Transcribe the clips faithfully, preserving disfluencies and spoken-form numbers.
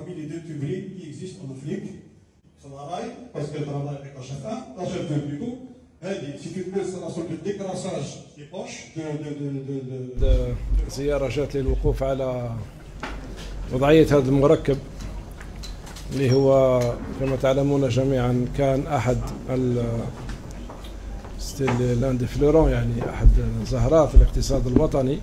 parmi les deux tuberies qui existent en Afrique. Travail, parce qu'elle travaille avec H F un, H F deux plutôt. Si tu peux, c'est la sorte de décrassage des poches de, de, de, de, de... زيارة جات للوقوف على وضعية هذا المركب اللي هو كما تعلمون جميعا كان أحد ستيل لاند فلورون، يعني أحد زهرات الاقتصاد الوطني،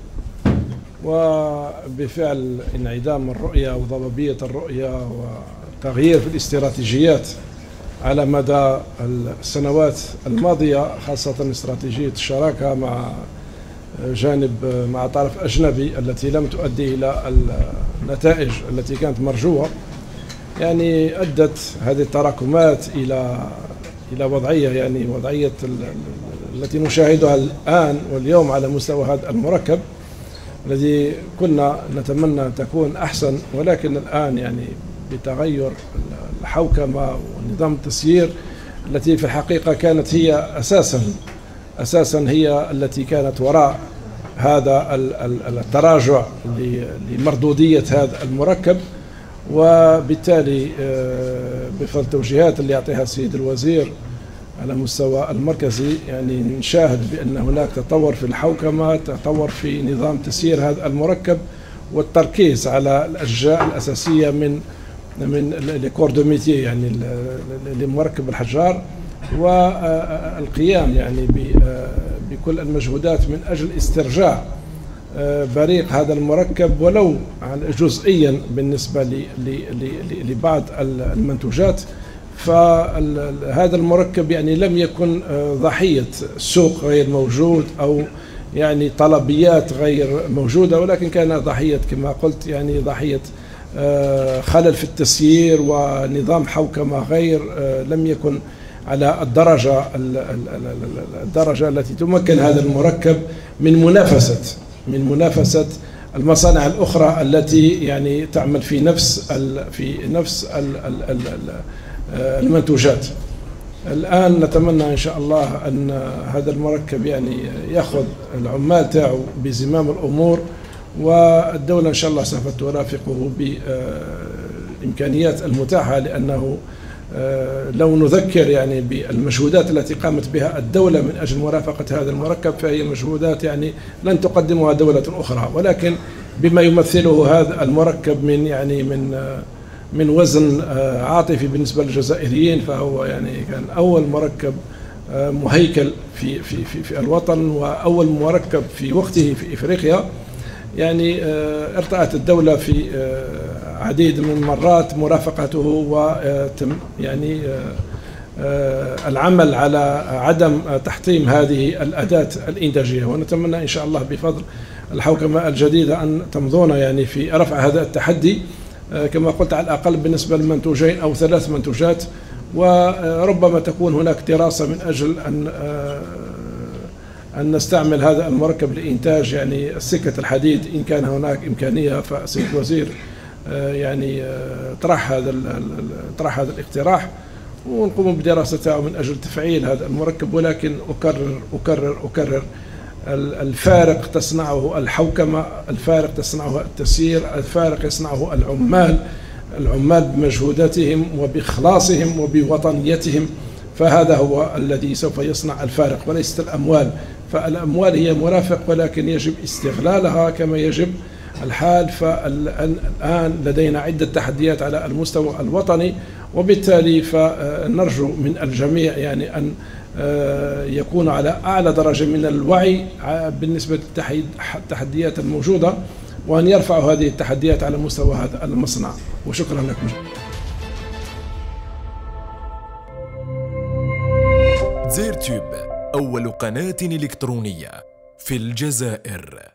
وبفعل انعدام الرؤية وضبابية الرؤية وتغيير في الاستراتيجيات على مدى السنوات الماضية، خاصة استراتيجية الشراكة مع جانب مع طرف أجنبي التي لم تؤدي إلى النتائج التي كانت مرجوة، يعني أدت هذه التراكمات إلى إلى وضعية يعني وضعية التي نشاهدها الآن واليوم على مستوى هذا المركب الذي كنا نتمنى أن تكون أحسن، ولكن الآن يعني بتغير الحوكمة ونظام التسيير التي في الحقيقة كانت هي أساسا أساسا هي التي كانت وراء هذا التراجع لمردودية هذا المركب. وبالتالي بفضل التوجيهات اللي يعطيها السيد الوزير على مستوى المركزي يعني نشاهد بأن هناك تطور في الحوكمة، تطور في نظام تسيير هذا المركب، والتركيز على الأجزاء الأساسية من من الكور دو ميتي يعني لمركب الحجار، والقيام يعني بكل المجهودات من أجل استرجاع بريق هذا المركب ولو جزئيا بالنسبة لبعض المنتوجات. فهذا المركب يعني لم يكن ضحية سوق غير موجود أو يعني طلبيات غير موجودة، ولكن كان ضحية كما قلت يعني ضحية خلل في التسيير ونظام حوكمة غير لم يكن على الدرجة الدرجة التي تمكن هذا المركب من منافسة من منافسة المصانع الأخرى التي يعني تعمل في نفس في نفس المنتوجات. الآن نتمنى إن شاء الله أن هذا المركب يعني يأخذ العمال تاعو بزمام الأمور، والدولة إن شاء الله سوف ترافقه بالإمكانيات المتاحة، لأنه لو نذكر يعني بالمجهودات التي قامت بها الدولة من أجل مرافقة هذا المركب فهي مجهودات يعني لن تقدمها دولة أخرى، ولكن بما يمثله هذا المركب من يعني من من وزن عاطفي بالنسبة للجزائريين، فهو يعني كان أول مركب مهيكل في في في, في الوطن وأول مركب في وقته في إفريقيا. يعني ارتأت الدولة في عديد من المرات مرافقته وتم يعني العمل على عدم تحطيم هذه الأداة الإنتاجية، ونتمنى إن شاء الله بفضل الحوكمة الجديدة أن تمضون يعني في رفع هذا التحدي كما قلت على الأقل بالنسبة لمنتوجين أو ثلاث منتوجات، وربما تكون هناك دراسة من أجل أن أن نستعمل هذا المركب لإنتاج يعني سكة الحديد إن كان هناك إمكانية. فالسيد الوزير يعني طرح هذا طرح هذا الاقتراح ونقوم بدراسته من أجل تفعيل هذا المركب، ولكن أكرر أكرر أكرر الفارق تصنعه الحوكمة، الفارق تصنعه التسيير، الفارق يصنعه العمال العمال بمجهوداتهم وبإخلاصهم وبوطنيتهم، فهذا هو الذي سوف يصنع الفارق وليست الأموال. فالأموال هي مرافق ولكن يجب استغلالها كما يجب الحال. فالآن لدينا عدة تحديات على المستوى الوطني، وبالتالي فنرجو من الجميع يعني أن يكون على أعلى درجة من الوعي بالنسبة للتحديات الموجودة، وأن يرفعوا هذه التحديات على مستوى هذا المصنع. وشكرا لكم. زيرتيوب أول قناة إلكترونية في الجزائر.